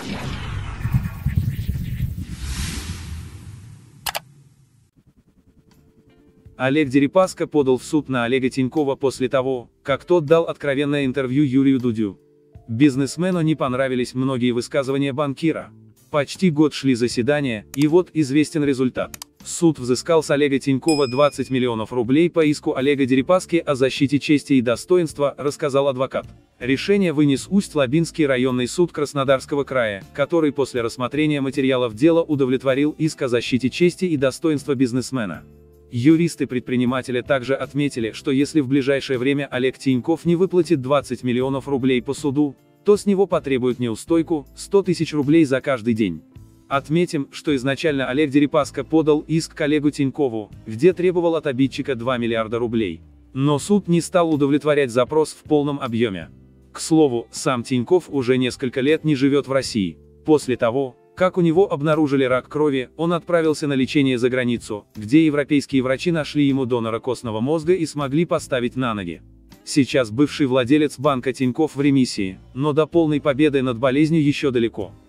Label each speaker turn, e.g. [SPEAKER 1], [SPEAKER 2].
[SPEAKER 1] Олег Дерипаска подал в суд на Олега Тинькова после того, как тот дал откровенное интервью Юрию Дудю. Бизнесмену не понравились многие высказывания банкира. Почти год шли заседания, и вот известен результат. Суд взыскал с Олега Тинькова 20 миллионов рублей по иску Олега Дерипаски о защите чести и достоинства, рассказал адвокат. Решение вынес Усть-Лабинский районный суд Краснодарского края, который после рассмотрения материалов дела удовлетворил иск о защите чести и достоинства бизнесмена. Юристы предпринимателя также отметили, что если в ближайшее время Олег Тиньков не выплатит 20 миллионов рублей по суду, то с него потребуют неустойку, 100 тысяч рублей за каждый день. Отметим, что изначально Олег Дерипаска подал иск к Олегу Тинькову, где требовал от обидчика 2 миллиарда рублей. Но суд не стал удовлетворять запрос в полном объеме. К слову, сам Тиньков уже несколько лет не живет в России. После того, как у него обнаружили рак крови, он отправился на лечение за границу, где европейские врачи нашли ему донора костного мозга и смогли поставить на ноги. Сейчас бывший владелец банка Тинькофф в ремиссии, но до полной победы над болезнью еще далеко.